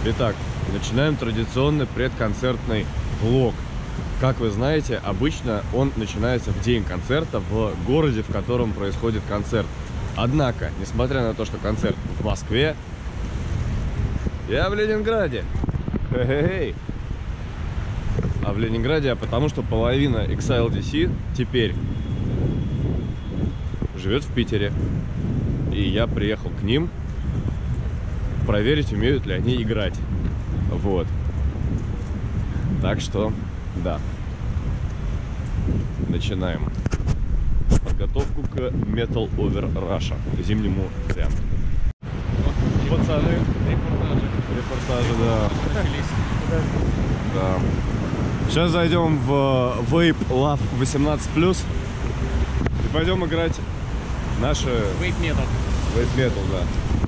Итак, начинаем традиционный предконцертный влог. Как вы знаете, обычно он начинается в день концерта в городе, в котором происходит концерт. Однако, несмотря на то, что концерт в Москве, я в Ленинграде. Хе-хе-хей. А в Ленинграде, потому что половина XLDC теперь живет в Питере. И я приехал к ним проверить, умеют ли они играть. Вот. Так что, да. Начинаем подготовку к Metal Over Russia, зимнему варианту. Пацаны. Репортажи, да. Да. Сейчас зайдем в Vape Love 18+. И пойдем играть наши... Vape Metal. Vape Metal, да.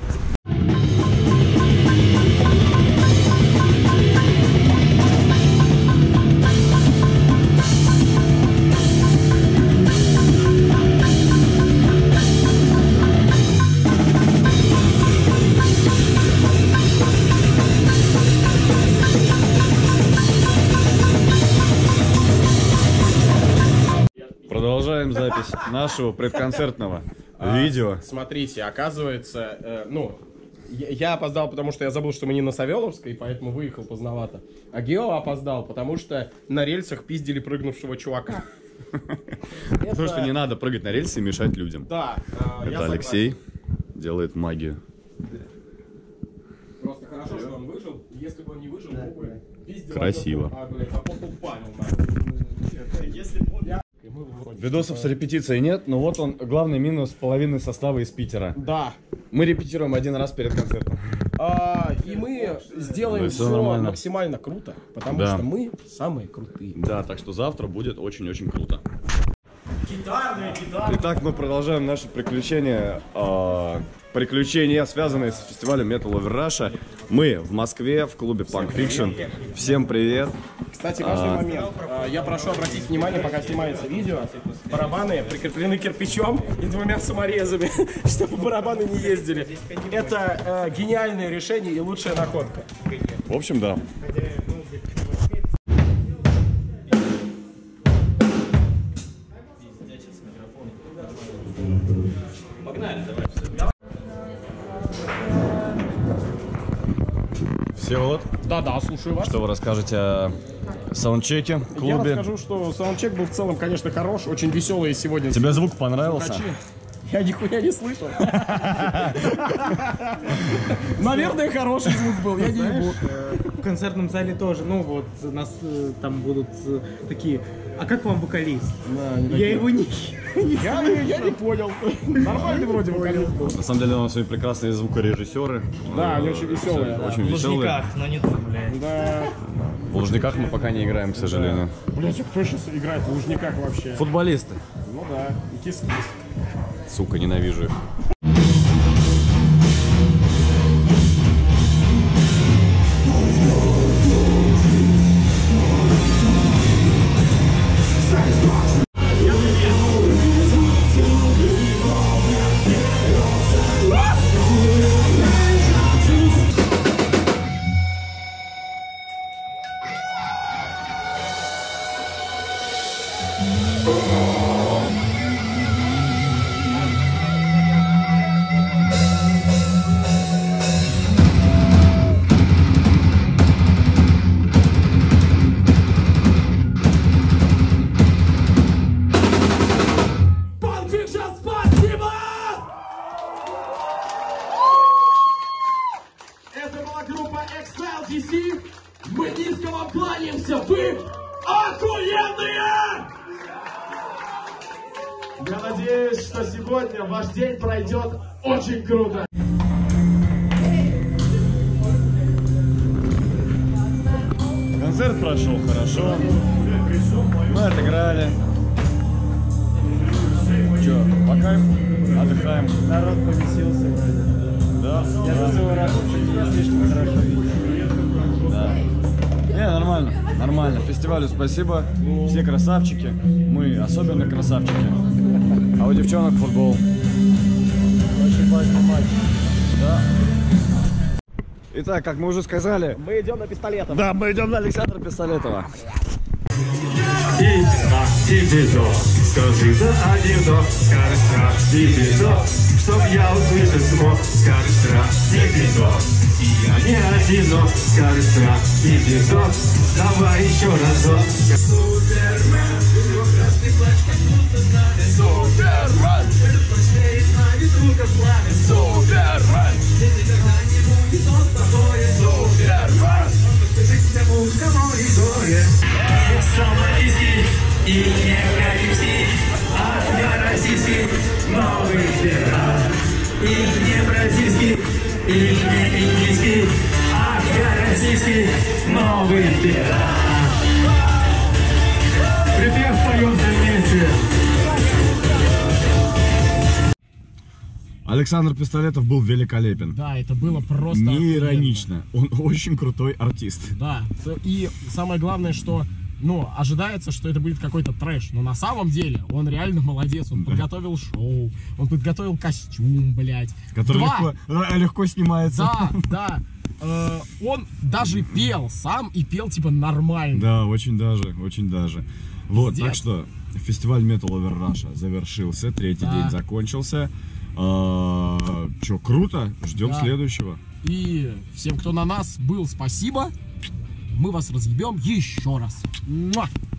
Продолжаем запись нашего предконцертного видео. Смотрите, оказывается, я опоздал, потому что я забыл, что мы не на Савеловской, поэтому выехал поздновато. А Гео опоздал, потому что на рельсах пиздили прыгнувшего чувака. Потому что не надо прыгать на рельсы и мешать людям. Да. Это Алексей делает магию. Просто хорошо, что он выжил. Если бы он не выжил, он бы пиздил. Красиво. Апостол Павел. Если бы он... Видосов с репетицией нет, но вот он, главный минус половины состава из Питера. Да. Мы репетируем один раз перед концертом. И мы сделаем всё все нормально. максимально круто, потому Да. что мы самые крутые. Да, так что завтра будет очень-очень круто. Гитарные. Итак, мы продолжаем наши приключения, связанные с фестивалем Metal Over Russia. Мы в Москве, в клубе Punk Fiction. Всем привет. Кстати, важный момент. Я прошу обратить внимание, пока снимается видео, барабаны прикреплены кирпичом и двумя саморезами, чтобы барабаны не ездили. Это гениальное решение и лучшая находка. В общем, да. Всеволод, Да, слушаю вас. что вы расскажете о саундчеке в Я клубе? расскажу, что саундчек был в целом, конечно, хорош, очень веселый сегодня. Тебе звук понравился? Звукачи. Я нихуя не слышал. Наверное, хороший звук был, я не ебу. В концертном зале тоже, у нас там будут такие, а как вам вокалист? Я его не... Я не понял. Нормальный вроде вокалист был. На самом деле у нас сегодня прекрасные звукорежиссеры. Да, они очень веселые. Очень В веселые. Лужниках, но не тут, блядь. Да. В Лужниках мы пока не играем, к сожалению. Блять, кто сейчас играет в Лужниках вообще? Футболисты. Ну да, и кис-кис. Сука, ненавижу их. Это была группа XLDC. Мы низко вам кланяемся. Вы охуенные! Я надеюсь, что сегодня ваш день пройдет очень круто. Концерт прошел хорошо. Мы отыграли. Че, по кайфу? Отдыхаем. Народ повесился вроде. Да? Я за свой раз не слишком хорошо видел. Да. Не, нормально, нормально. Фестивалю спасибо. Все красавчики. Мы особенно красавчики. А у девчонок футбол. Очень важный матч. Да. Итак, как мы уже сказали, Мы идем на пистолетом. да, мы идем на Александра Пистолетова. Скажи за один вдох, скажешь страх, и вдох, чтоб я услышать смог, скажешь страх, и вдох, и я не одинок, скажешь страх, и вдох, давай еще разок. Супермен, красный плащ, как будто знамя. Супермен, этот плащ стоит на ветру, как пламя. Супермен, ты никогда не будет он тобой. Супермен, подскажи всему, кому и горе. Самолетский и не колесик, а я российский новый пират. И не бразильский, и не индийский, а я российский новый пират. Припев поем вместе. Александр Пистолетов был великолепен. Да, это было просто... Не охуенно. иронично. Он очень крутой артист. Да, и самое главное, что, ну, ожидается, что это будет какой-то трэш, но на самом деле он реально молодец, он подготовил шоу, он подготовил костюм, блядь. Который легко снимается. Да, он даже пел сам и пел типа нормально. Да, очень даже, очень даже. Вот, Пиздец. так что фестиваль Metal Over Russia завершился, третий Да. день закончился. Че, круто, ждем Да. следующего. И всем, кто на нас был, спасибо. Мы вас разъебем еще раз. Муа!